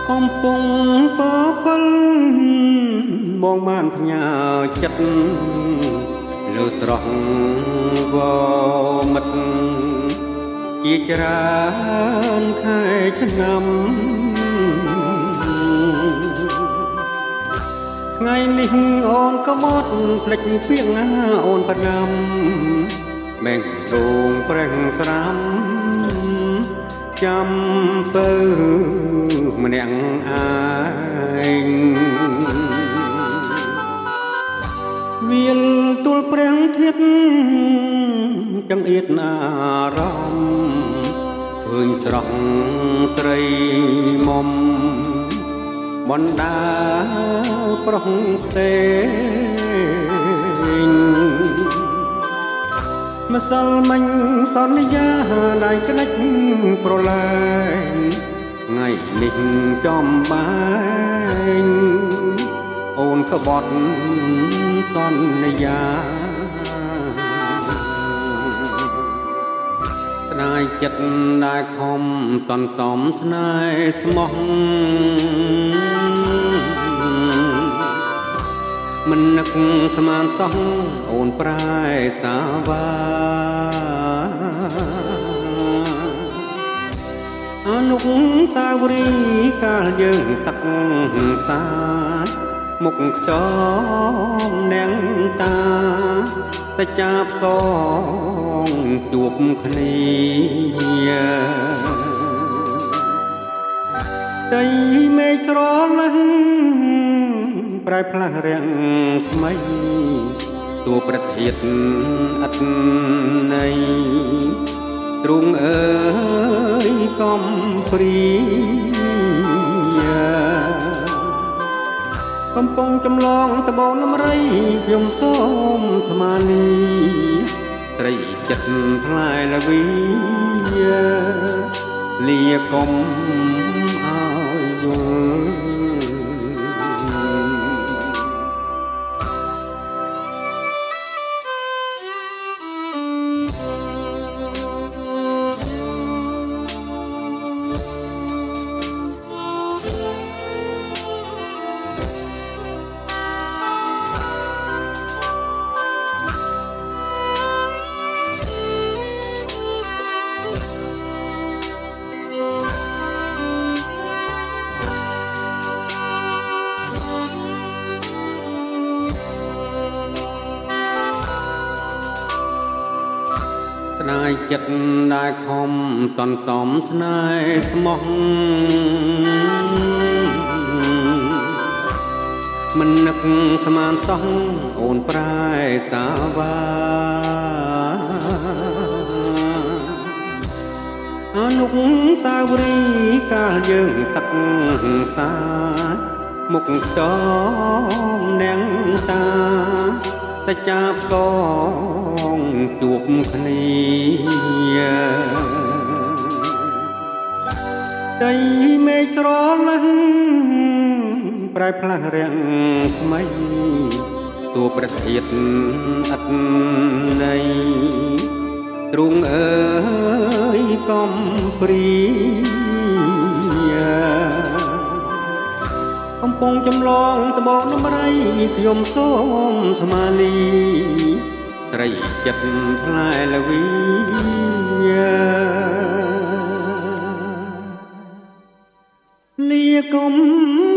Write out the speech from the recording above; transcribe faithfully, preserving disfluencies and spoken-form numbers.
កំពុងពពិលបងបានផ្ញើចិត្តលើស្រស់វមិត្តជាច្រើនខែឆ្នាំថ្ងៃនេះអូនក៏មកភ្លេចពីងណាអូនប្រណាំមែងដងប្រេះស្រាំចាំពើម្នាក់ឯងវាលទូលព្រះធាតុចង្អៀតអារម្មណ៍ឃើញស្រស់ស្រីមុំបណ្ដាប្រុសទេងម្សិលមិញសន្យាដៃក្និចប្រឡែងថ្ងៃនេះចំបែងអូនក្បត់សន្យាស្ដាយចិត្តដែលខំសន្សំស្នេហ៍ស្មោះមិននឹកស្មានសោះអូនប្រែសាវាអនុសាវរីយ៍កាលយើងតាក់សាមុខខ្ទមនាងតាតែចាប់សងជួបគ្នាใจមេឃស្រលឹងប្រែផ្លាស់រាំងស្មៃតួប្រធានអត់ន័យទ្រង់អើយកំព្រីកំពុងចម្លងត្បូងលំរៃខ្ញុំសូមស្មាលីត្រីចិត្តផ្លែល្វីលាកុំឲ្យយល់ស្ដាយចិត្តដែលខំសន្សំស្នេហ៍ស្មោះមិននឹកស្មានសោះអូនប្រែសាវាអនុសាវរីយ៍កាលយើងតាក់សាមុខខ្ទមនាងតាតែចាប់សងជួបគ្នាใจមេឃស្រលឹងប្រែផ្លាស់រាំងស្មៃតួប្រធានអត់ន័យទ្រង់អើយកំព្រីកំពុងចម្លងត្បូងលំរៃខ្ញុំសូមស្មាលីត្រីចិត្តផ្លែល្វីលាកុំ